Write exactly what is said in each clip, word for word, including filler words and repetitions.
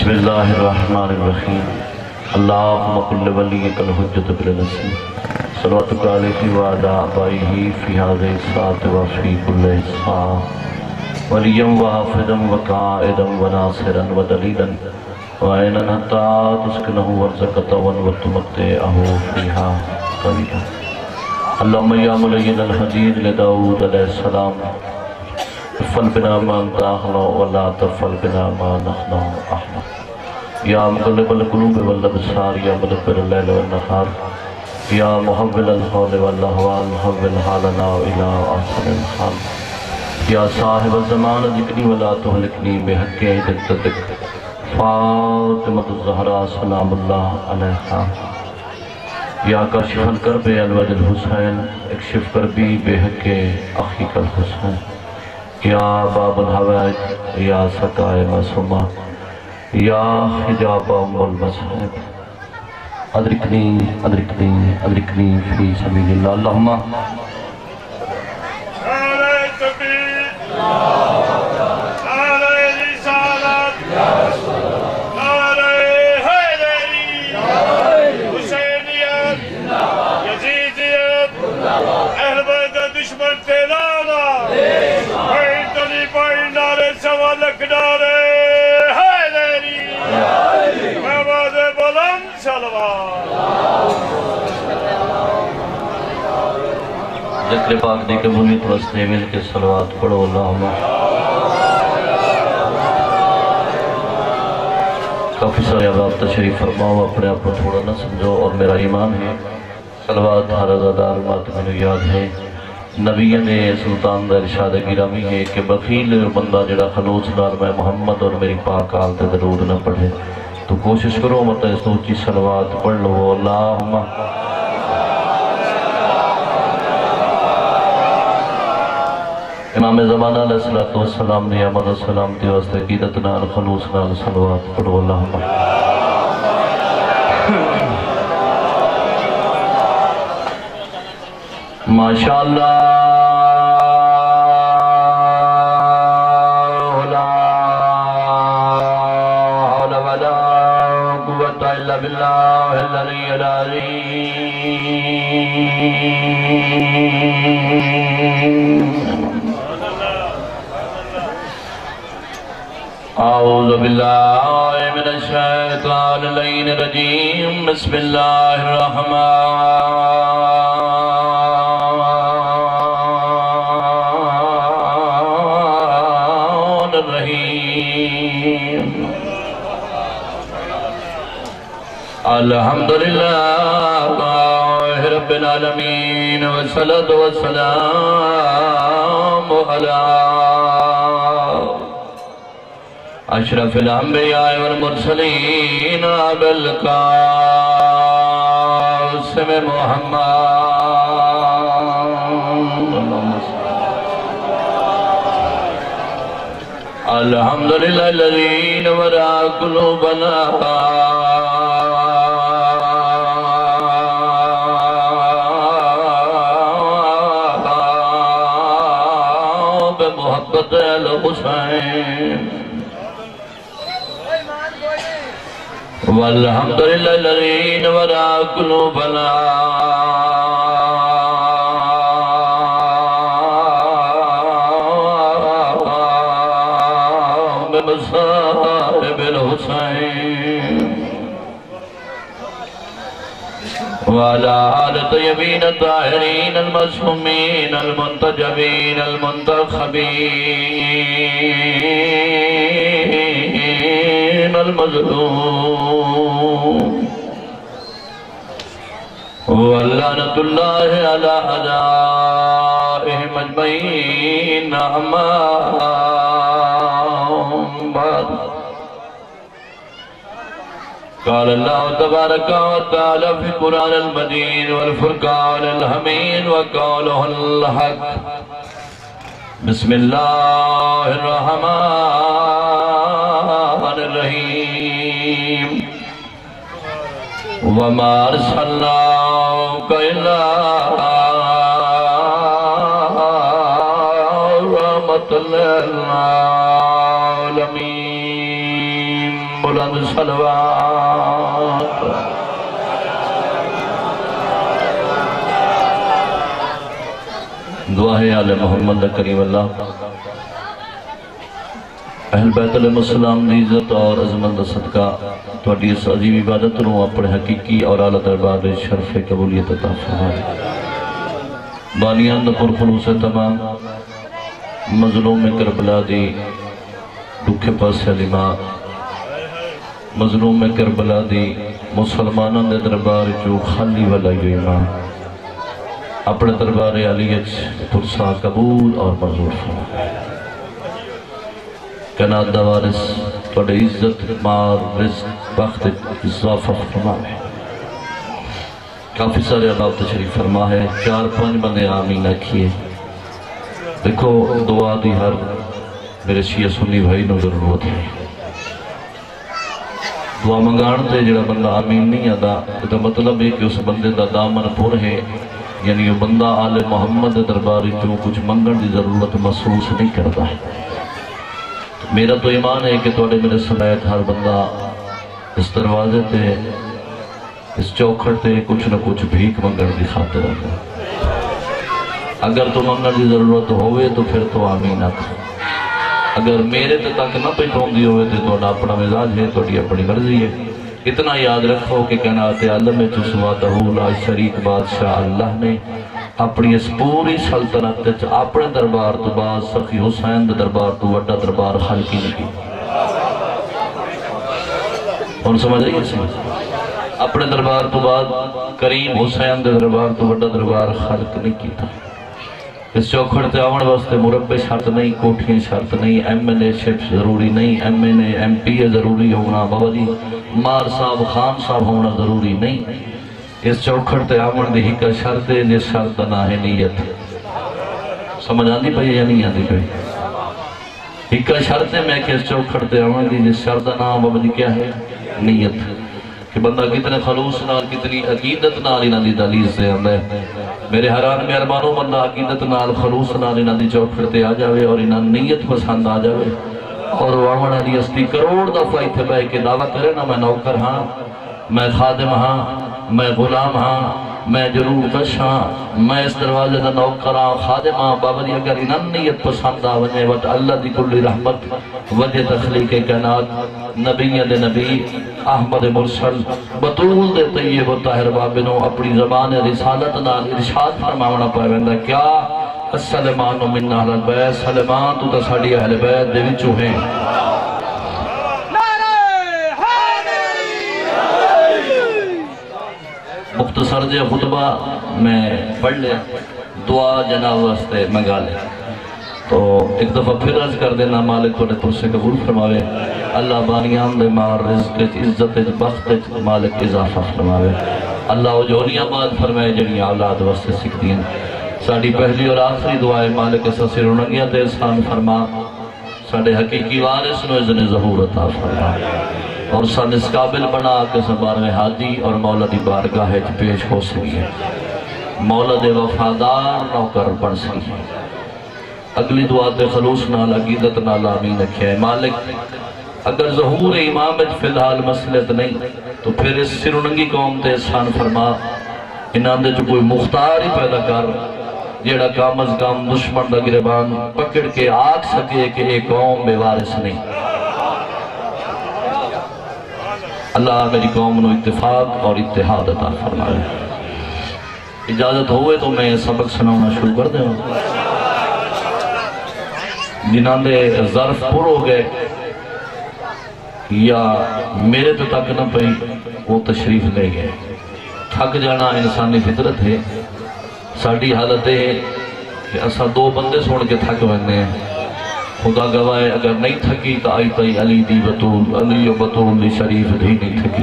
بسم اللہ الرحمن الرحیم اللہم قل ولیک الحجت بالنسیم صلواتک علیہ وعلا آبائہ فی هذه الساعة وفی کل ساعة ولیم وحافظا وقائدا وناصرا ودلیلا وعینا حتی تسکنہ ورزقتا وتمتعہ فیہا طویلا اللہم یا ملین الحدید لداود علیہ السلام افل بنا ما انت احنا ولا تفل بنا ما نحن احنا یا مقلب القلوب والابصار یا مدبر اللیل والنہار یا محول الحول والاحوال حول حالنا الى احسن الحال یا صاحب الزمان ذکری ولا تہلکنی بحق عدتک فاطمۃ الزہرا سلام اللہ علیہا یا کاشف الکرب الوجہ الحسین اکشف کربی بحق اخیک الحسین یا باب الحوائج یا سقائے معصومہ یا حجاب ام المصحب ادرکنی ادرکنی ادرکنی فی سبیل اللہ اللہم نعرہ تکبیر نعرہ رسالت نعرہ حیدری حسینیت یزیدیت اہل بیت دشمن تیرانا پینتنی پین نعرے سوالک نعرے حیدری محمد بلند صلوات ذکر پاک دی قبولیت واسطے مل کے صلوات پڑھو اللہم کافی سارے اب آپ تشریف فرماؤ اپنے آپ کو تھوڑا نہ سمجھو اور میرا ایمان ہے صلوات ہر ازادار مات میں یاد ہے نبی نے سلطان دا ارشاد گرامی ہے کہ بخیل بندہ جڑا خلوص نال میں محمد اور میری پاک آل تے درود نہ پڑھے تو کوشش کرو مت اس تو اونچی صلوات پڑھ لو اللہم امام زمانہ علیہ السلام نے احمد السلام تی واسطے عقیدت نال خلوص نال صلوات پڑھو اللہم ماشاءاللہ لا حول ولا قوة الا باللہ العلی العظیم اعوذ باللہ من الشیطان اللعین الرجیم بسم اللہ الرحمن الحمدللہ رب العالمین والصلاة والسلام علی اشرف الانبیاء والمرسلین ابی القاسم محمد الحمدللہ الذی نور قلوبنا بمحبت الحسین والحمدللہ الذی نور قلوبنا بمصائب الحسین وعلى آل طیبین الطاہرین المعصومین المنتجبین المنتخبین المظلوم واللعنة اللہ علی اعدائهم اجمعین اما بعد قال اللہ تبارک و تعالی فی قرآن المجید والفرقان الحمید وقوله الحق بسم اللہ الرحمن الرحیم وما ارسلناک الا رحمة للعالمين بلند صلوات دعا ہے آل محمد کریم اللہ اہل بیت علیہ السلام دی عزت اور عظمت دا صدقہ تواڈی اس عظیم عبادت نو اپنے حقیقی اور اعلیٰ دربار دے شرف قبولیت عطا فرمائے بانیان دا پرخلوص تمام مظلوم کربلا دی دکھے پاس علیمہ مظلوم کربلا دی مسلمانوں دے دربار جو خالی والا یو ایمان اپنے دربار علیت پرسا قبول اور منظور فرمائے کنات دا وارث توڑے عزت مار رزق وقت اضافہ فرمائے کافی سارے عذاب تشریف فرما ہے چار پانچ بندے آمین رکھیے دیکھو دعا دی ہر میرے شیعہ سنی بھائی نو ضرورت ہے دعا منگان تے جڑا بندہ آمین نہیں آدھا تو مطلب ہے کہ اس بندے دا دامن پور ہے یعنی وہ بندہ آل محمد درباری جو کچھ منگن دی ضرورت محسوس نہیں کرتا ہے میرا تو ایمان ہے کہ توڑے میرے سمیت ہر بندہ اس دروازے تے اس چوکھڑ تے کچھ نہ کچھ بھیک منگن دی خاطر ہے اگر تو منگن دی ضرورت ہوئے تو پھر تو آمین آکھ اگر میرے تے تک نہ پہنچون دی ہوئے تو توڑا اپنا مزاج ہے توڑی اپنی مرضی ہے اتنا یاد رکھو کہ قناعت عالم جسواتہ لا شریک بادشاہ اللہ نے اپنی اس پوری سلطنت اپنے دربار تو بعد سخی حسین دربار تو وڈا دربار خلقی نہیں کی اور سمجھ رہی ہے اپنے دربار تو بعد کریم حسین دربار تو وڈا دربار خلق نہیں کی تھا اس چوکھڑ تے آون واسطے مربع شرط نہیں کوٹھیں شرط نہیں ایم این اے شپ ضروری نہیں M N A M P A ضروری ہونا بابا جی مار صاحب خان صاحب ہونا ضروری نہیں اس چوکھڑ تے آون دی ہی کا شرط ہے جس شرط نہ ہے نیت سمجھ آندی پئی یا نہیں آندی پئی ہی کا شرط ہے میں کہ اس چوکھڑ تے آون دی جس شرط نہ بابا جی کیا ہے نیت کہ بندہ کتنے خلوص نال کتنی عقیدت نال انہاں دی دہلیز سے آندا ہے میرے حیران مہربانوں بندہ عقیدت نال خلوص نال انہاں دی چوکھڑ تے آ جاوے اور انہاں نیت پسند آ جاوے اور آون والی ہستی کروڑ دفعہ اتنے بیٹھ کے دعویٰ کرے نا میں نوکر ہاں میں خادم ہاں میں غلام ہاں میں ضرور کش ہاں میں اس دروازے دا نوکر ہاں خادم ہاں بابا جی اگر انہاں نیت پسند آ وجہ وقت اللہ دی کلی رحمت وجہ تخلیق کائنات نبی دے نبی احمد مرسل بطول دے طیب و طاہر بابنو اپنی زبان رسالت نال ارشاد فرماونا پائے ویندہ کیا السلمان من اہل البیت سلمان تو تا ساڑی اہل بیت دے وچو ہیں مختصر جے خطبہ میں پڑھ لے دعا جناب واسطے منگا لے تو ایک دفعہ پھر عرض کر دینا مالک توڑے پر سے قبول فرماوے اللہ بانیان دے مار رزق عزت بخت مالک اضافہ فرماوے اللہ جونی آباد فرمائے جنی اولاد واسطے سکھ دین ساڑی پہلی اور آخری دعائے مالک سسی رونگیاں دے احسان فرما ساڑے حقیقی وارث نو اذن ظہور عطا فرما اور سن اس قابل بنا کہ سبار میں حادی اور مولا دی بارگاہ پیش ہو سکی ہے مولا دے وفادار نوکر بن سکی ہے اگلی دعا تے خلوص نال عقیدت نال آمین رکھے ہے مالک اگر ظہور امامت فی الحال مسئلت نہیں تو پھر اس سرونگی قوم تے احسان فرما انہاں دے جو کوئی مختار ہی پیدا کر جیڑا کام از کام دشمن دا گربان پکڑ کے آگ سکے کہ ایک قوم بے وارث نہیں اللہ میری قوم نو اتفاق اور اتحاد عطا فرمائے اجازت ہوئے تو میں سبق سناؤنا شروع کر دیں جنہاں دے ظرف پر ہو گئے یا میرے تو تک نہ پئی وہ تشریف لے گئے تھک جانا انسانی فطرت ہے ساڑھی حالت ہے کہ اسا دو بندے سوڑ کے تھک بندے ہیں خدا گواہ اگر نہیں تھکی تو آئی تائی علی دی بطول علی و بطول دی شریف بھی نہیں تھکی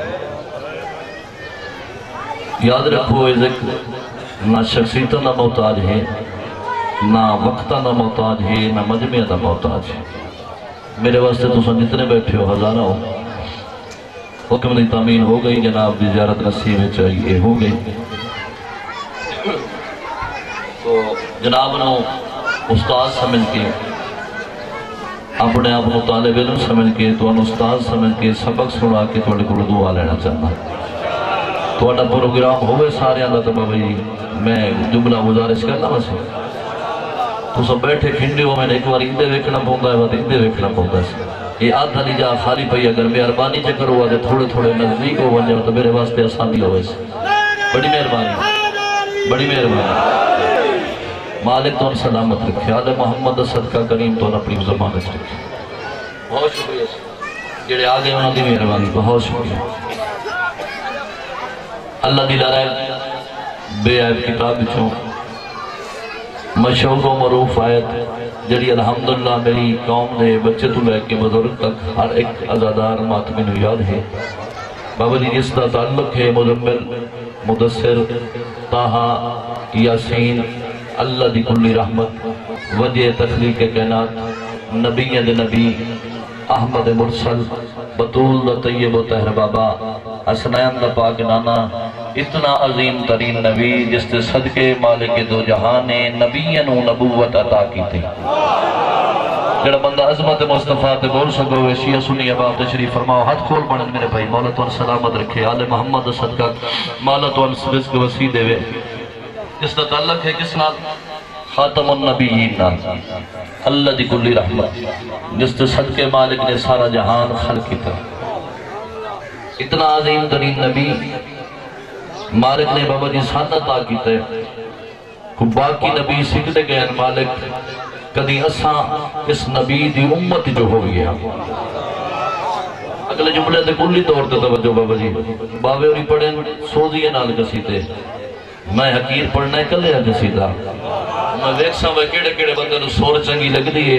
یاد رکھو اے ذکر نہ شخصیتہ نہ محتاج ہے نہ وقتہ نہ محتاج ہے نہ مجمع نہ محتاج ہے میرے واسطے تو سن جتنے بیٹھے ہو ہزارہ ہو حکم دی تعمین ہو گئی جناب دی زیارت نصیب چاہیے ہو گئی تو جناب نو استاد سمجھ کے اپنے آپ کو طالب علم سمجھ کے تو ان استاد سمجھ کے سبق سنا کے تھوڑے کو دعا لینا چاہتا تھوڑا پروگرام ہوئے سارے اللہ تبا بھائی میں جملہ گزارش کرنا ویسے تو سب بیٹھے کھنڈے ہو میں نے ایک بار اندے ویکھنا پہنتا ہے بات اندے ویکھنا پہنتا ہے یہ آدھا نہیں جا خالی پہی اگر مہربانی چکر ہوا کہ تھوڑے تھوڑے نزدیک ہو بن جاؤ تو میرے واسطے آسانی ہو ویسے بڑی مہربانی بڑی مہربانی مالک تو ان سلامت رکھے آل محمد صدقہ کریم تو ان اپنی زمانت رکھے بہت شکریہ جڑے آگے انہوں دی مہربانی بہت شکریہ اللہ دی لارائے بے عیب کتاب چھو مشہور و معروف آیت جڑی الحمدللہ میری قوم نے بچے تو لے کے بزرگ تک ہر ایک عزادار ماتمی نو یاد ہے بابا جی جس کا تعلق ہے مزمل مدثر طاہا یاسین اللہ دی کلی رحمت وجہ تخلیق کائنات نبی دے نبی احمد مرسل بطول دا طیب و طہر بابا حسنین دا پاک نانا اتنا عظیم ترین نبی جس تے صدقے مالک دو جہان نے نبیین و نبوت عطا کی تھی جڑا بندہ عظمت مصطفیٰ تے بول سکو ہوئے شیعہ سنی اباب تشریف فرماؤ حد کھول بڑھن میرے بھائی مولا تو ان سلامت رکھے آل محمد صدقہ مولا تو ان رزق وسیع دے وے جس کا تعلق ہے کس نال خاتم النبیین نال اللہ دی کلی رحمت جس تے صدقے مالک نے سارا جہان خلق کی تھا اتنا عظیم ترین نبی مالک نے بابا جی سانت آگیتا ہے کہ باقی نبی سکھتے گئے مالک کدی اساں اس نبی دی امت جو ہو گیا اگلے جملے دے کلی طور تے توجہ بابا جی باوے اوری پڑھیں سوزیے نال کسی تے میں حقیر پڑھنا ہے کلے کسی دا میں دیکھ سا وہ کیڑے کیڑے بندے نو سور چنگی لگ دیئے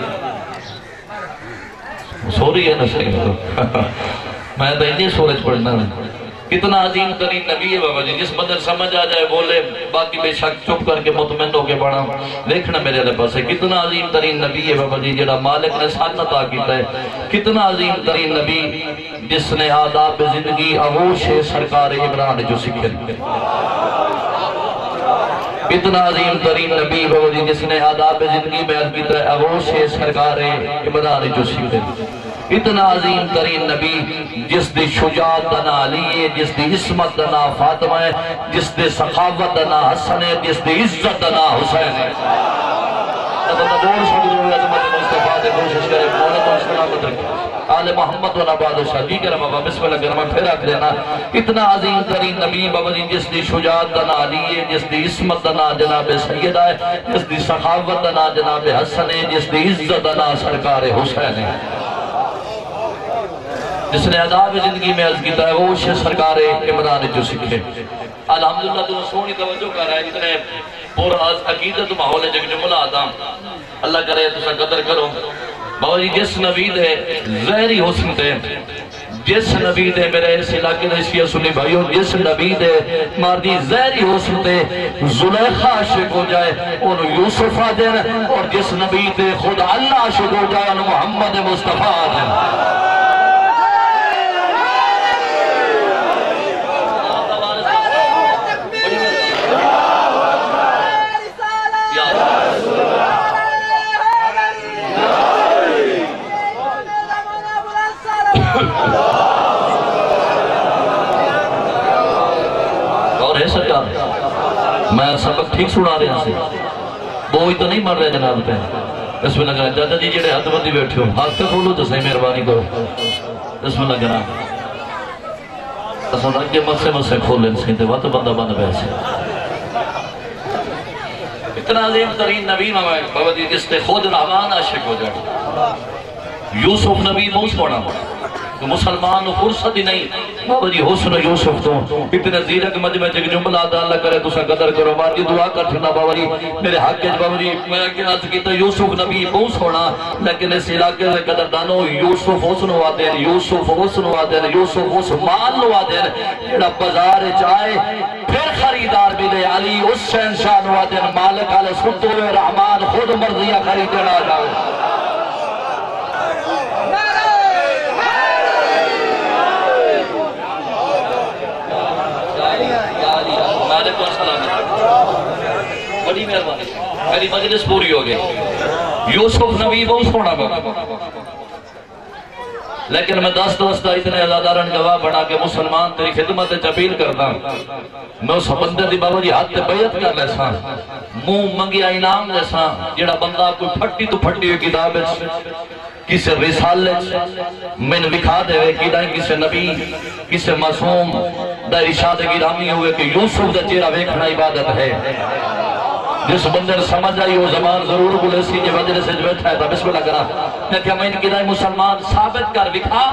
سوری ہے نا صحیح میں تو اتنی سورج پڑھنا ہے کتنا عظیم ترین نبی ہے بابا جی جس بندر سمجھ آ جائے بولے باقی بے شک چپ کر کے مطمئن ہو کے پڑھا دیکھنا میرے علیہ پاس ہے کتنا عظیم ترین نبی ہے بابا جی جڑا مالک نے سانت آگیتا ہے کتنا عظیم ترین نبی جس نے آداب زندگی آغوش سرکار عمران جو سکھے کتنا عظیم ترین نبی بابا جی جس نے آداب زندگی میں آگیتا ہے آغوش سرکار عمران جو سکھے اتنا عظیم ترین نبی جس دی شجاعت دنا علی ہے جس دی عصمت دنا فاطمہ ہے جس دی سخاوت دنا حسن ہے جس دی عزت دنا حسین ہے بول سکتے ہوئے عظمت مصطفیٰ دے کوشش کرے مولا تو سلامت رکھے آل محمد و نباد شاہ جی کرم بابا بسم اللہ کرم پھر رکھ دینا اتنا عظیم ترین نبی بابا جی جس دی شجاعت دنا علی ہے جس دی عصمت دنا جناب سیدہ ہے جس دی سخاوت دنا جناب حسن ہے جس دی عزت دنا سرکار حسین ہے جس نے عذاب زندگی میں عرض کیتا ہے وہ اسے سرکار عمران جو سکھے الحمدللہ تو سونی توجہ کر رہا ہے اتنے پور عقیدت ماحول جگ جملہ آدم اللہ کرے تو سا قدر کرو بابا جی جس نبی دے ظاہری حسن دے جس نبی دے میرے اس علاقے دے شیعہ سنی بھائیوں جس نبی دے مردی ظاہری حسن دے زلیخہ عاشق ہو جائے انہوں یوسف آ دین اور جس نبی دے خود اللہ عاشق ہو جائے انہوں محمد مصطفیٰ آ دین اور ہے سرکار میں سبق ٹھیک سنا رہے ہیں سے بوئی تو نہیں مر رہے جناب پہ بسم اللہ کرنا جاجہ جی جڑے حد بندی بیٹھے ہو ہاتھ سے کھولو تو صحیح مہربانی کرو بسم اللہ کرنا اصلا اگے مسے مسے کھول لیں سکتے وقت بندہ بند بیسے اتنا عظیم ترین نبی بابا جی جس نے خود رحمان عاشق ہو جائے یوسف نبی موس پڑھا مسلمان فرصت ہی نہیں بابا جی حسن یوسف تو اتنے زیرک مجمع جگ جملہ آدھا اللہ کرے تو سا قدر کرو مارجی دعا کر چھنا بابا جی میرے حق کے بابا جی میں کیا عرض کیتا یوسف نبی بہت سونا لیکن اس علاقے سے قدر دانو یوسف حسن ہوا دین یوسف حسن ہوا دین یوسف حسن مان ہوا دین جڑا بازار چاہے پھر خریدار ملے علی اس شہنشاہ ہوا دین مالک علیہ سلطور رحمان خود مرضیہ خریدنا جاؤ بڑی مہربانی میری مجلس پوری ہو گئی یوسف نبی بہت سونا بابا، لیکن میں دس دوستہ اتنے ازادارن گواہ بنا کے مسلمان تیری خدمت اپیل کرتا میں اس بندے دی بابا جی ہاتھ بیعت کر لیسا منہ منگیا انعام جیسا جڑا بندہ کوئی پھٹی تو پھٹی ہوئی کتاب کسی رسالے میں وکھا دے ہوئے کہ کسی نبی کسی معصوم دا ارشاد گرامی ہوئے کہ یوسف دا چہرہ ویکھنا عبادت ہے. جس بندے نے سمجھ آئی وہ زمان ضرور بولے سی جو وجہ سے جو بیٹھا ہے تھا بسم اللہ کرا میں کیا میں ان کی دائی مسلمان ثابت کر بکھا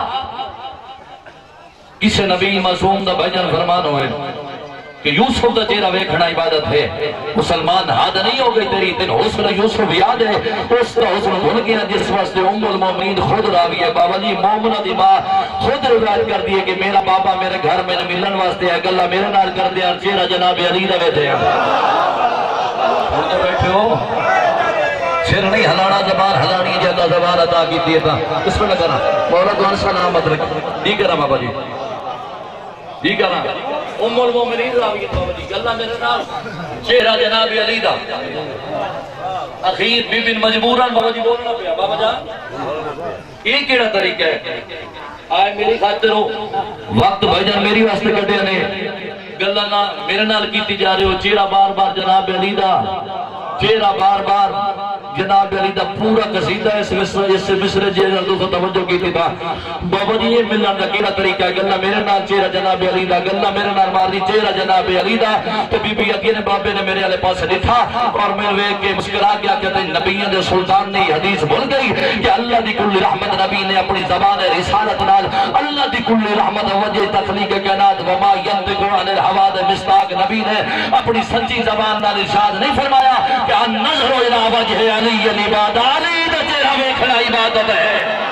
کسی نبی معصوم دا بھجن فرمان ہوئے کہ یوسف دا چہرہ ویکھنا عبادت ہے. مسلمان حد نہیں ہو گئی تیری دن حسن یوسف یاد ہے اس کا حسن بھول گیا جس واسطے ام المومنین خود راوی ہے. بابا جی مومنہ دی ماں خود روایت کر دیئے کہ میرا بابا میرے گھر میں ملن واسطے ہے گلہ میرے نال کر دیا چہرہ جناب علی دا بیٹھے ہیں ہوتے بیٹھے ہو سر نہیں ہلانا زبان ہلانی جگہ زبان عطا کی دیئے تھا اس میں لگنا مولا تو انسا نامت رکھ دی کرا بابا جی دی کرا ام المومنین راویت بابا جی گلہ میرے نال چہرہ جناب علی دا اخیر بی بن مجبوران بابا جی بولنا پیا بابا جان یہ کیڑا طریقہ ہے آئے میری خاطر ہو وقت بھجن میری واسطے کٹے نے گلہ نا میرے نال کیتی جا رہے ہو چہرہ بار بار جناب علی دا چہرہ بار بار جناب علی دا پورا قصیدہ اس مصر اس مصر جیرہ دوسرا توجہ کیتی تھا بابا جی یہ ملن دا کیڑا طریقہ ہے گلہ میرے نال چہرہ جناب علی دا گلہ میرے نال ماری چہرہ جناب علی دا تو بی بی یقین بابے نے میرے علی پاس لکھا اور میں وہ کے مسکرا کیا کہتے ہیں نبیان دے سلطان نے حدیث بول گئی کہ اللہ دی کل رحمت نبی نے اپنی زبان رسالت نال اللہ دی کل رحمت وجہ تخلیق کائنات وما ينطق عن الهوى دے مصداق نبی نے اپنی سچی زبان نال ارشاد نہیں فرمایا کہ النظر الى وجه علی العباد علی دا چہرہ ویکھنا عبادت ہے.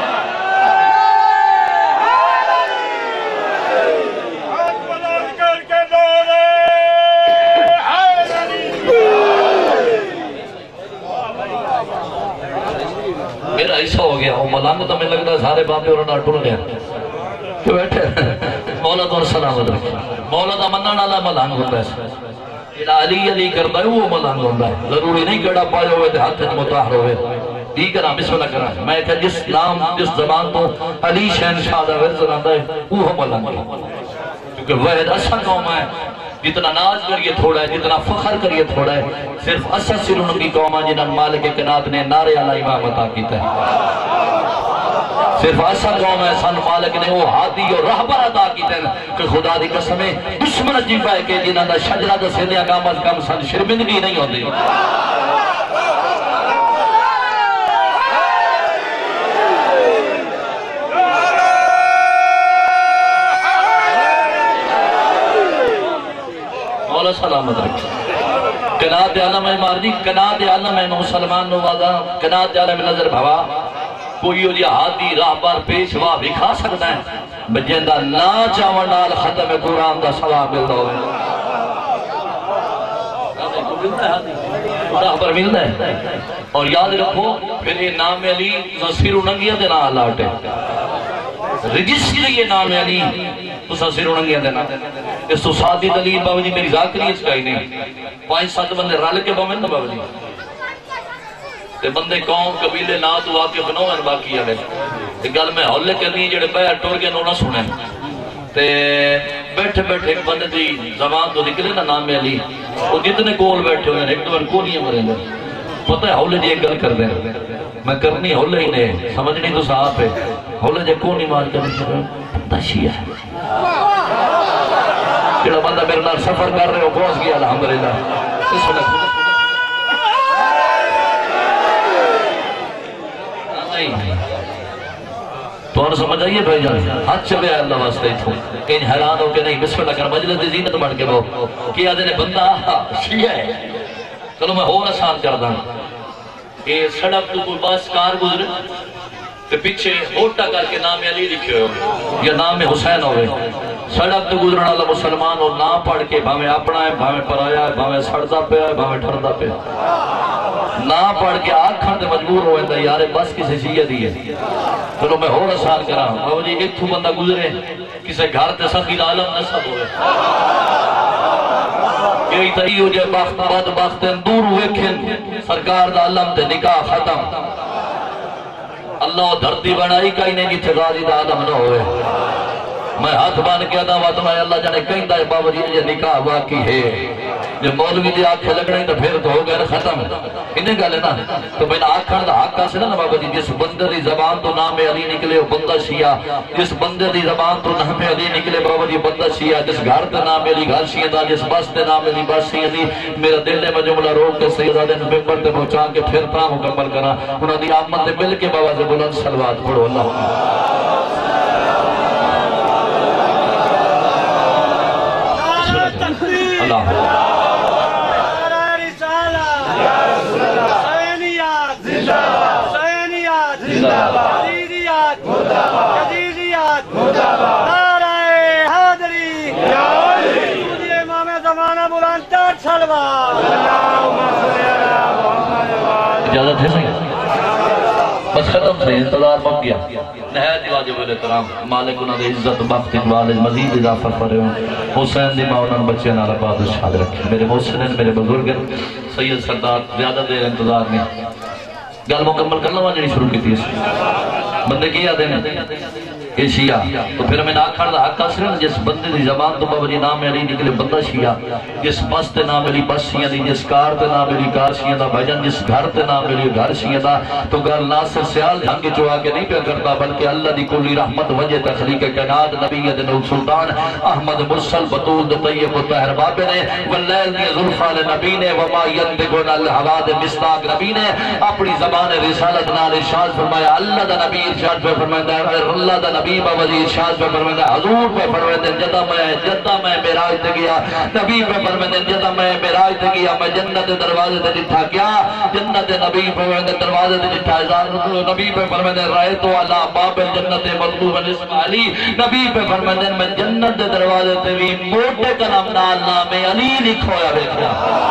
میرا ایسا ہو گیا وہ ملنگ تو میں لگتا ہے سارے باپے اور انہا ٹھول گیا کہ بیٹھے مولا تو سلامت رکھے مولا تو منن والا ملنگ ہوتا ہے جڑا علی علی کرتا ہے وہ ملنگ ہوتا ہے ضروری نہیں گڑا پائے ہوئے تھے ہاتھ متاہر ہوئے دی کرا بسم اللہ کرا میں کہ جس نام جس زبان تو علی شہنشاہ دا ورز رہتا ہے وہ ملنگ ہے کیونکہ وحد اصل قوم ہے جتنا ناز کریے تھوڑا ہے جتنا فخر کریے تھوڑا ہے صرف اصل سرون کی قوم ہے جنہاں مالک قنات نے نعرے علی امام عطا کیتا ہے صرف ایسا قوم ہے سن مالک نے وہ حادی اور رہبر عطا کیتا ہے کہ خدا دی قسمیں دشمن عجیب ہے کہ جنہاں دا شجرہ دا سیدھے کام از کم سن شرمندگی نہیں ہوتی مولا سلامت رکھیں قنات عالم ہے مار جی قنات عالم ہے مسلمان نوازہ قنات عالم نظر بھوا کوئی ہو جی حادی راہبر پیشوا بھی کھا سکتا ہے بجندہ نا چاونال ختم قرآن دا ثواب ملتا ہوئے راہبر ملتا ہے اور یاد رکھو پھر یہ نام علی نصیر ننگیہ دینا آلاٹ ہے رجسٹری یہ نام علی تو نصیر ننگیہ دینا اس تو سادی دلیل بابا جی میری ذاکری اس کا ہی نہیں پانچ سات بندے رل کے بابا نا بابا جی تے بندے قوم قبیلے نا تو آپ کے بنوان باقی آلے تے گل میں ہولے کے لیے جڑے بیر ٹور کے نونا سنے تے بیٹھے بیٹھے ایک بندے دی زبان تو نکلے نا نام علی وہ جتنے کول بیٹھے ہوئے ہیں ایک دو کونی مرے لے پتہ ہے ہولے جی ایک گل کر دیں میں کرنی ہولے ہی نہیں سمجھنی تو صاحب ہے ہولے جی کونی مار کے پتہ شیعہ ہے جڑا بندہ میرے نال سفر کر رہے ہو پہنچ گیا الحمدللہ اس وقت تو انہوں سمجھ آئیے بھائی جان ہاتھ چلے آئے اللہ واسطے تھو کہ حیران ہو کے نہیں بسم اللہ کر مجلس دی زینت بڑھ کے وہ کیا دینے بندہ شیعہ ہے چلو میں اور آسان کر دوں کہ سڑک تو کوئی باس کار گزرے کہ پیچھے ہوٹا کر کے نام علی لکھے ہو یا نام حسین ہوئے سڑک تو گزرنا اللہ مسلمان اور نام پڑھ کے بھاویں اپنا ہے بھاویں پرایا ہے بھاویں سڑتا پہ ہے بھاویں ٹھردا پہ نام پڑھ کے آنکھاں تے مجبور ہوئے تھا یار بس کسی شیعہ دی ہے چلو میں اور آسان کرا بابا جی ایک تھو بندہ گزرے کسی گھر تے سخیر عالم نصب ہوئے یہی تریو جے بخت بد بختن دور ویکھن سرکار دا علم تے نکاح ختم اللہ دھرتی بنائی کئی نے جتھے غازی دا آدم نہ ہوئے میں ہاتھ بان کے ادا وات میں اللہ جانے کہیں دا بابا جی یہ نکاح واقعی ہے جب مولوی دی آنکھیں لگنے تو پھر تو ہو گئے ختم انہیں گا لینا تو میں نے آنکھیں دا حقہ سے نا بابا جی جس بندر دی زبان تو نام علی نکلے وہ بندہ شیعہ جس بندر دی زبان تو نام علی نکلے بابا جی بندہ شیعہ جس گھر تے نام علی گھر شیعہ دا جس بس تے نام علی بس شیعہ دی میرا دل نے میں جملہ روک کے سیدہ دے نبیمبر تے پہنچان کے پھر تا مکمل کرنا انہوں دی آمد تے مل کے بابا سے بلند صلوات پڑھو اللہ اللہ اجازت ہے صحیح بس ختم سے انتظار پک گیا نہایت واجب الاحترام مالک انہوں نے عزت بخت اقبال مزید اضافہ فرے ہوں حسین دی ماں انہوں نے بچے نالا بات شاد رکھے میرے محسنین میرے بزرگ سید سردار زیادہ دیر انتظار میں گل مکمل کرنا وہاں جنہی شروع کی تھی بندے کی یاد ہے یہ شیعہ تو پھر میں ناکھڑ دا حق آسرین جس بندے دی زبان تو بابا جی نام علی نکلے بندہ شیعہ جس بس تے نام علی بس شیعہ دی جس کار تے نام علی کار شیعہ دا بھجن جس گھر تے نام علی گھر شیعہ دا تو گل ناصر سیال دھنگ جو آگے نہیں پہ کرتا بلکہ اللہ دی کلی رحمت وجہ تخلیق کائنات نبی دن سلطان احمد مرسل بطول دو طیب و طاہر بابے نے واللیل دی ذوالفال نبی نے وما یندگون الحواد مستاق نبی نے اپنی زبان رسالت نال ارشاد فرمایا اللہ دا نبی ارشاد پہ فرمایا اللہ دا نبی بابا جی ارشاد پہ فرمایا حضور پہ فرمایا جدہ میں جدہ میں میراج تے گیا نبی پہ فرمایا جدہ میں میراج تے گیا میں جنت دروازے تے جٹھا کیا جنت نبی پہ فرمایا دروازے تے جٹھا نبی پہ فرمایا رائتو علی باب جنت مطلوب اسم علی نبی پہ فرمایا میں جنت دروازے تے بھی موٹے کلام نال نام علی لکھویا بیٹھا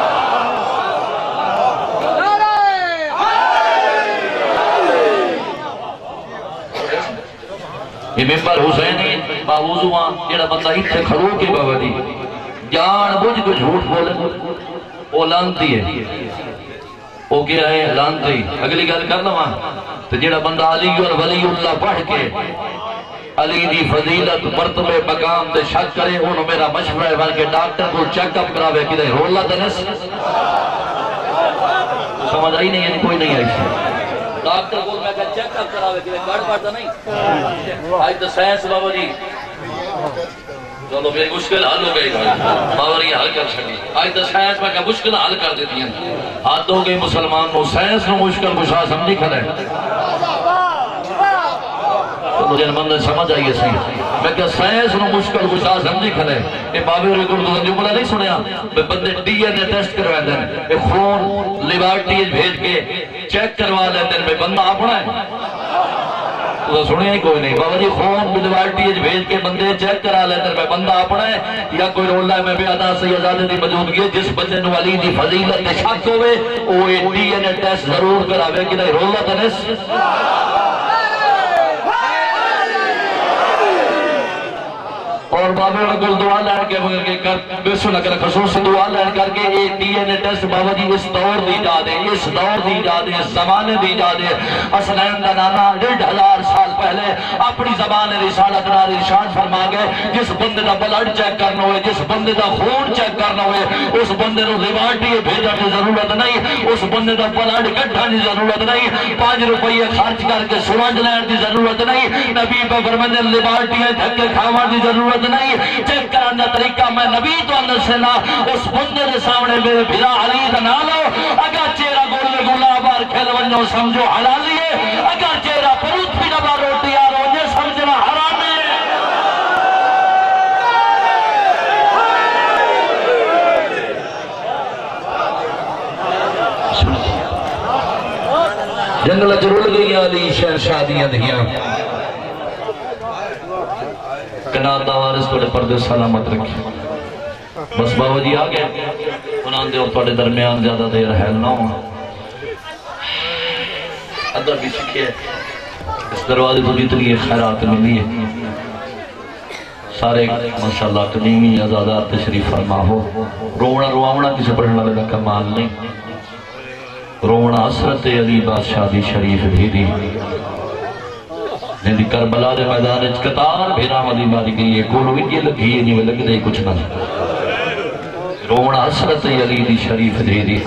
یہ ممبر حسینی باوضوان جیڑا بندہ اتھے کھڑو کے بابا دی جان بجھ کو جھوٹ بولے وہ لانتی ہے وہ کیا ہے لانتی اگلی گل کر لواں تو جیڑا بندہ علی اور ولی اللہ پڑھ کے علی دی فضیلت مرتبہ مقام دے شک کرے انہوں میرا مشورہ ہے بلکہ ڈاکٹر کو چیک اپ کراوے کہ دے رولا دنس سمجھ آئی نہیں یعنی کوئی نہیں آئی ڈاکٹر کو میں کہا چیک اپ کراوے کہ گڑ پڑتا نہیں آج تو سائنس بابا جی چلو میری مشکل حل ہو گئی بابا جی حل کر سکیں آج تو سائنس میں کہا مشکل حل کر دیتی ہیں حد ہو گئی مسلمان کو سائنس میں مشکل کشا سمجھی کھڑے تو مجھے مندر سمجھ آئیے سی میں کہا سائنس میں مشکل کشا سمجھی کھڑے یہ بابی اور گردو جملہ نہیں سنیا میں بندے ڈی این اے ٹیسٹ کروائے دیں یہ خون لیبارٹیز بھیج کے چیک کروا لیتے ہیں میں بندہ اپنا ہے تو سنیا ہی کوئی نہیں بابا جی خون لیبارٹیز بھیج کے بندے چیک کرا لیتے ہیں میں بندہ اپنا ہے یا کوئی رول ہے میں بھی ادا سے آزادی دی موجودگی ہے جس بچے نو علی دی فضیلت شک ہوئے وہ ڈی این اے ٹیسٹ ضرور کراوے کہ نہیں رول تنس اور بابا کو دعا لین کے کر بسم اللہ کر خصوص دعا لین کر کے ایک ڈی این اے ٹیسٹ بابا جی اس دور دی ایجاد ہے اس دور دی ایجاد ہے اس زمانے دی ایجاد ہے حسنین دا نانا ڈیڑھ ہزار سال پہلے اپنی زبان رسالت نال ارشاد فرما گئے جس بندے دا بلڈ چیک کرنا ہوئے جس بندے دا خون چیک کرنا ہوئے اس بندے نو لیبارٹری بھیجا کی ضرورت نہیں اس بندے دا بلڈ کٹھا کی ضرورت نہیں پانچ روپیے خرچ کر کے سرنج لین کی ضرورت نہیں نبی پہ فرمایا لیبارٹری دھکے کھاون کی ضرورت نہیں چیک کرنے کا طریقہ میں نبی تو اندر سے نہ اس بندے کے سامنے میرے بھیرا علی کا نہ لو اگر چہرہ گولے گلاب اور کھل ونجو سمجھو حلالی ہے اگر چہرہ پروت بھی نبا روٹی آ رو یہ سمجھنا حرام ہے جنگل جرول گئی علی شہر شادیاں دھیاں کنات داوارس توڑے پردے سلامت رکھیں بس بابا جی آگے انہوں دے اور توڑے درمیان زیادہ دیر ہے نہ ہوں ادھر بھی سکھے اس دروازے تو جتنی خیرات ملی ہے سارے ماشاءاللہ قدیمی ازادار تشریف فرما ہو. رونا رواونا کسی پڑھنا لگا کمال نہیں. رونا حسرت علی بادشاہ دی شریف بھی دی جن دی کربلا دے میدان اچ قطار بھیرا مدی ماری گئی ہے. کولو یہ لگی ہے نہیں لگ دے کچھ نہ. رونا حسرت علی دی شریف دی دی.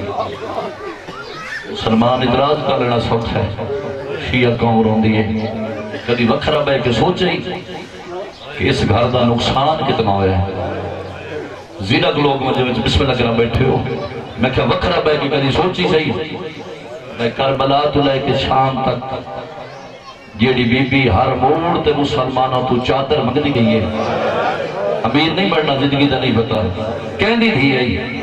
مسلمان ادراج کر لینا سوچ ہے. شیعہ قوم رون دی ہے. کبھی وکھرا بے کے سوچے کہ اس گھر دا نقصان کتنا ہویا ہے. زیرک لوگ مجھے بسم اللہ کرا بیٹھے ہو. میں کیا وکھرا بے کے کبھی سوچی صحیح. میں کربلا تو لے کے شام تک جیڑی بی بی ہر موڑ تے مسلمانوں تو چادر منگنی گئی ہے. امیر نہیں بڑھنا زندگی دا نہیں بتا کہندی تھی ہے.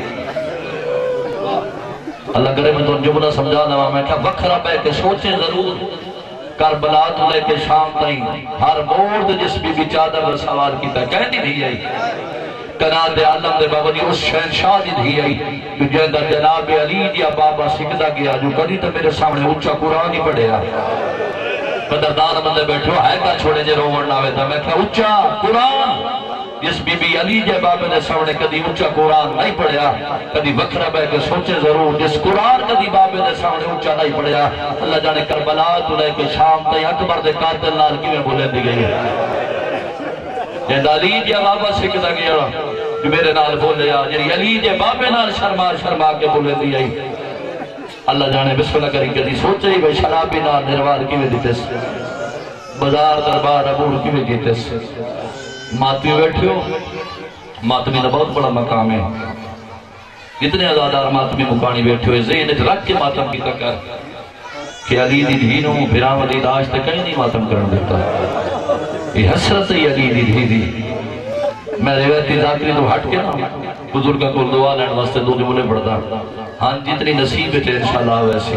اللہ کرے میں تو جملہ سمجھانا. میں کیا وکھرا بے کے سوچے ضرور. کربلا تو لے کے شام تائیں ہر موڑ تے جس بی بی چادر پر سوال کیتا کہندی تھی ہے. کنات عالم دے بابا جی اس شہنشاہ دی دھی آئی جو جہندہ جناب علی دیا بابا سکھدا گیا جو کدی تو میرے سامنے اچھا قرآن ہی پڑھے گا. قدردان بندے بیٹھو ہے کا چھوڑے جے روون نہ ہوئے تھا. میں کہا اچھا قرآن جس بی بی علی جے بابے نے سامنے کدی اچھا قرآن نہیں پڑھیا. کدی وکھرا بے کے سوچے ضرور جس قرآن کدی بابے نے سامنے اچھا نہیں پڑھیا. اللہ جانے کربلا تو لے کے شام تائیں اکبر دے قاتل نال کیویں بولے دی گئی ہے. جہندہ علی جے بابا سکھدا گیا جو میرے نال بولے آ جی علی جے بابے نال شرما شرما کے بولے دی آئی. اللہ جانے بسم اللہ کریں کہ سوچے ہی بھئی شرابی نال نروار کی میں دیتے سے بازار دربار عبور کی میں دیتے سے. ماتمی بیٹھے ہو. ماتمی دا بہت بڑا مقام ہے. اتنے ازادار ماتمی مکانی بیٹھے ہوئے ذہن رکھ کے ماتم کی تکر کہ علی دی دھینوں بھرام علی داشتے کہیں نہیں ماتم کرن دیتا. یہ حسرت ہی علی دی دھی دی. میں روایتی ذاکری تو ہٹ کے نا بزرگا کو دعا لین واسطے دو جملے پڑھتا. ہاں جتنی نصیب ہے انشاءاللہ ویسے.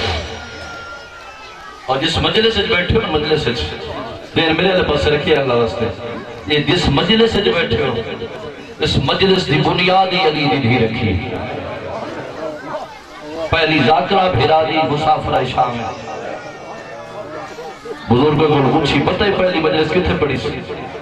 اور جس مجلس سے بیٹھے ہو مجلس سے دیر میرے لئے پاس رکھیے اللہ واسطے. یہ جس مجلس سے بیٹھے ہو اس مجلس دی بنیادی علی دی دھی رکھی. پہلی ذاکرہ بھیرا دی مسافرہ شام ہے. بزرگوں کو پوچھی پتہ ہی پہلی مجلس کتنے پڑھی سی.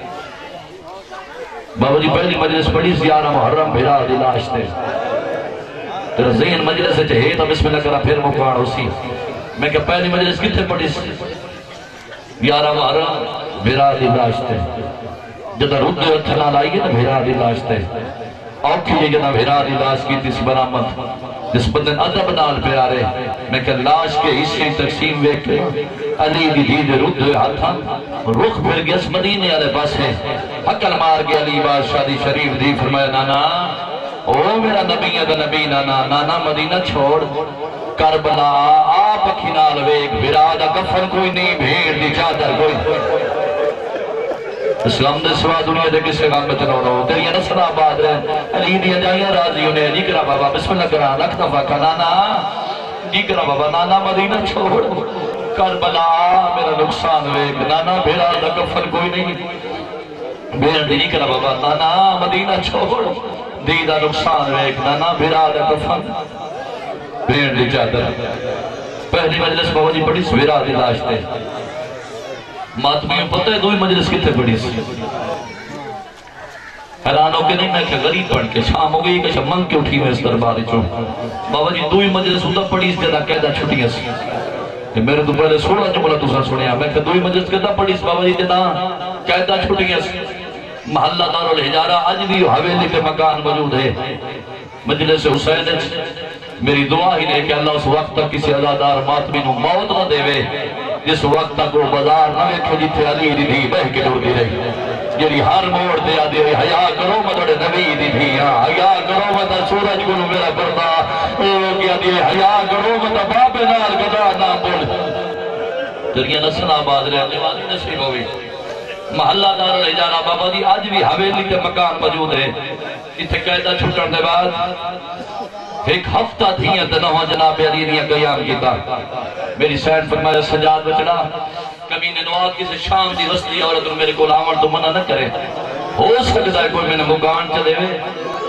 بابا جی پہلی مجلس پڑھی سی یارہ محرم بھیرا دی لاش تے. تیرا ذہن مجلس سے چاہے تو بسم اللہ کرا پھر مقاڑ اسی. میں کہ پہلی مجلس کتنے پڑھی سی یارہ محرم بھیرا دی لاش تے. جدہ رد اتنا لائیے نا بھیرا دی لاش تے. اوکھی یہ جدہ بھیرا دی لاش کی تیس برامت جس بدن عدب نال پیارے. میں کہ لاش کے حصے تقسیم ویک کے علی دی دید رد ہاتھاں رخ پھر گیا اس مدینے والے پاس ہے. حقل مار کے علی بادشاہ دی شریف دی فرمایا نانا او میرا نبی ہے دا نبی نانا. نانا مدینہ چھوڑ کربلا آپ کھنال ویک بھرا دا کفن کوئی نہیں بھیڑ دی چادر کوئی. اسلام دے سوا دنیا دے کسے کام میں تنو رہو تیری نسل آباد رہے. علی دی جائیاں راضی انہیں جی کرا بابا بسم اللہ کرا رکھ دفعہ کا نانا جی کرا بابا نانا مدینہ چھوڑ کربلا میرا نقصان ویک. نانا بھیڑا دا کفن کوئی نہیں بھیڑ دی جی کرا بابا نانا مدینہ چھوڑ دی دا نقصان ویک. نانا بھیڑا دا کفن بھیڑ دی چادر. پہلی مجلس بابا جی پڑھی سویرا دی لاشتے. ماتمیوں پتہ ہے دوئی مجلس کتے پڑھی سی. حیران ہو کے نہیں میں کہ غریب پڑھ کے شام ہو گئی کہ منگ کے اٹھی میں اس درباری چھوڑ. بابا جی دوئی مجلس ہوتا پڑھی اس جدہ قیدہ چھٹیاں سی. میرے تو پہلے سوڑا جملہ تو سر سنیا. میں کہ دوئی مجلس کتا پڑھی اس بابا جی جدہ قیدہ چھٹیاں سی. محلہ دار الحجارہ آج بھی حویلی کے مکان موجود ہے. مجلس حسین میری دعا ہی لے کہ اللہ اس وقت تک کسی عزادار ماتمی نو موت نہ دے وے جس وقت تک وہ بازار نہ ویکھو جتھے علی دی دھی بہ کے ڈر دی رہی. جیڑی ہر موڑ دے آ دے حیا کرو مدڑ نبی دی دھی. حیا کرو مدڑ سورج کو میرا پردہ کیا دے. حیا کرو مدڑ بابے نال گدا نہ بول. تیریاں نسل آباد رہنے والی نصیب ہوئی. محلہ دار الحجارہ بابا جی آج بھی حویلی کے مکان موجود ہے. اتھے قیدہ چھٹن دے بعد ایک ہفتہ تھیاں تنہا جناب علی نے قیام کیتا. میری سین فرمایا سجاد بچڑا کمی نے نواد کسی شام دی وسطی عورت میرے کو لاؤن تو منع نہ کرے. ہو سکتا ہے کوئی میں نے مکان چلے وے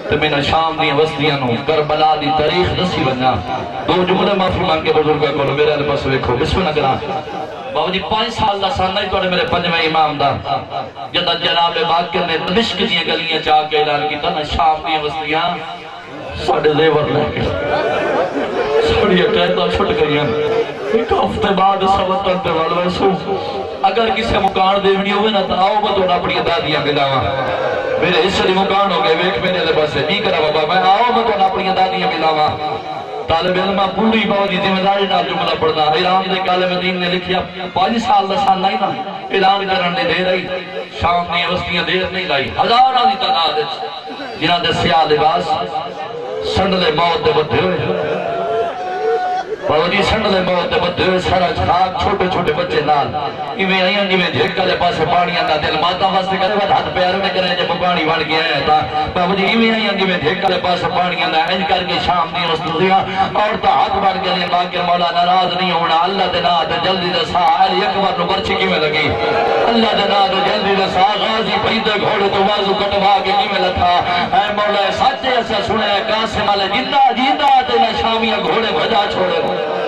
تو میں نے شام دی وسطیاں نو کربلا دی تاریخ دسی بنا دو جملے معافی مانگ کے بزرگاں کو میرے علیہ پاس ویکھو بسم اللہ کرا بابا جی پانچ سال دا سانہ ہی توڑے میرے پنجویں امام دا جدہ جناب باقر نے دمشق دیاں گلیاں چاہ کے اعلان کیتا نا شام دی وسطیاں ساڑھے زیور لے کے ساڑھی اکیتا چھٹ گئی ہیں ایک ہفتے بعد سوطن پہ والوے سو اگر کسی مکان دیونی ہوئے نا تا آؤ بتوڑا اپنی دادیاں ملاواں میرے حصہ دی مکان ہو گئے ویک میرے لے بس نہیں کرا بابا میں آؤ بتوڑا اپنی دادیاں ملاواں طالب علمہ پوری باوجی ذمہ داری نال جملہ پڑھنا اعلان دے کالے مدین نے لکھیا پانچ سال دا سال نہیں نا اعلان کرن دے دے رہی شام دی وسطیاں دیر نہیں لائی ہزاراں دی تعداد جنہاں دے سیاہ لباس سنڈلے موت دے بدھے ہوئے باوجی سنڈلے موت دے بدھے ہوئے سارا چھاک چھوٹے چھوٹے بچے نال ایویں آئیاں جویں جھیک لے پاسے پانیاں دا دل ماتا واسطے کرے ود ہاتھ پیار میں کرے جب پانی بن گیا ہے تا باوجی ایویں آئیاں جویں جھیک لے پاسے پانیاں دا انج کر کے شام دی وسطیاں اور تا ہاتھ بن گئے نے باقی مولا ناراض نہیں ہونا اللہ دے نام تے جلدی دے سا علی اکبر نو برچی کیویں لگی اللہ دے نام تے جلدی دے سا غازی پیندے گھوڑے تو بازو کٹوا کے کیویں لتھا اے مولا سچے اسا سنے قاسم والے زندہ جیندا تے نہ شامیاں گھوڑے بھجا چھوڑے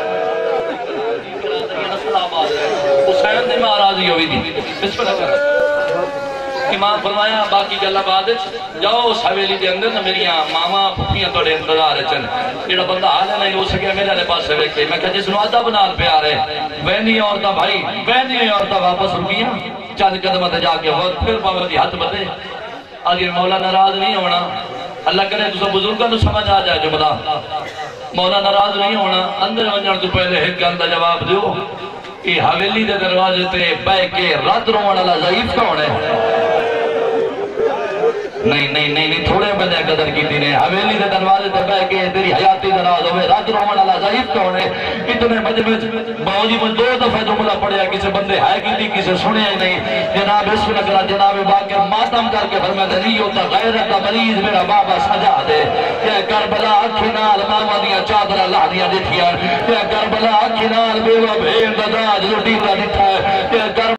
حسین نے مہاراضی ہوئی دی بسم اللہ کر امام فرمایا باقی گلہ بعد جاؤ اس حویلی دے اندر نا میری ماما پھپیاں توڑے انتظار چن جیڑا بندہ حال ہے نہیں ہو سکیا میرے لے پاس سے ویکھتے میں کہا جس نو آدھا بنال پہ آ رہے ویندی عورتہ بھائی ویندی عورتہ واپس رکیاں چند قدمت جا کے وقت پھر بابا دی ہاتھ بدے آگے مولا ناراض نہیں ہونا اللہ کرے تو سب بزرگاں تو سمجھ آ جائے جملہ مولا ناراض نہیں ہونا اندر ونجن تو پہلے ایک گل دا جواب دیو یہ حویلی دے دروازے تے بے کے رات روان والا ضعیف کون ہے نہیں نہیں نہیں نہیں تھوڑے بندے قدر کی دینے حویلی دے دروازے تے بے کے تیری حیاتی دراز ہوئے رات روان والا ضعیف کون ہے اتنے مجمع باوجی میں دو دفعہ جملہ پڑھیا کسی بندے ہے کی دی کسی سنے ہی نہیں جناب اس میں کرا جناب باقر ماتم کر کے فرمائے دے نہیں ہوتا غیرت مریض میرا بابا سجا دے کہ کربلا اکھی نال ماما دیا چادرہ لہنیاں دیکھیا کہ کربلا اکھی نال بیوہ بھیر داداج لٹی دا دٹھا